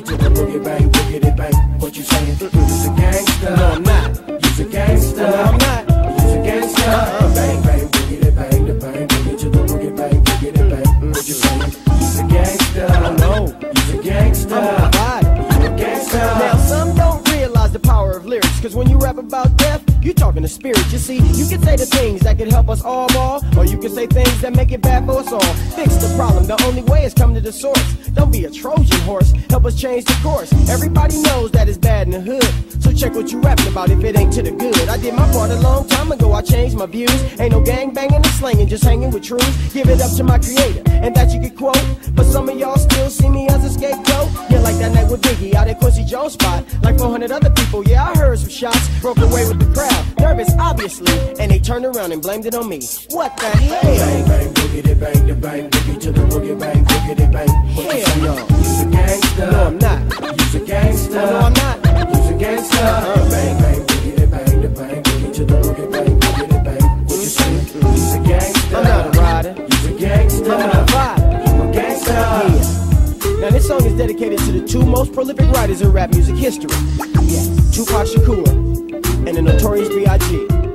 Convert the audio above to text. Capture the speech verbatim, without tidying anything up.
to the boogie bang, boogie bang. What you saying? You's a gangster. No, I'm not. You's a gangster. No, I'm not. You's a gangster. Uh-uh. Bang bang, boogie bang, the bang, boogie to the boogie bang, boogie bang. What you saying? You's a gangster. I know. You's a gangster. I'm a body. You's a gangster. Now some don't realize the power of lyrics, cause when you rap about death, you talking to spirit. You see, you can say the things that can help us all more, or you can say things that make it bad for us all. Fix the problem, the only way is come to the source. Don't be a Trojan horse, help us change the course. Everybody knows that it's bad in the hood, so check what you rapping about if it ain't to the good. I did my part a long time ago, I changed my views. Ain't no gang banging and slanging, just hanging with truth. Give it up to my creator, and that you can quote. But some of y'all still see me as a scapegoat. Yeah, like that night with Biggie out at Quincy Jones spot. Like four hundred other people, yeah, I heard some shots. Broke away with the crowd, nervous obviously, and they turned around and blamed it on me. What the hell? Bang bang, boogie bang, the bang, boogie to the boogie bang, boogie bang. What you Hell no. You's a gangster. No, I'm not. You's a gangster. No, I'm not. You's a gangster. Uh-uh. Bang bang, boogie bang, the bang, boogie to the boogie bang, boogie bang. What you saying? You's a gangster. I'm not a rider. You's a gangster. I'm not a rider. You a gangster. Yeah. Now this song is dedicated to the two most prolific writers in rap music history. Yes. Tupac Shakur and the Notorious B I G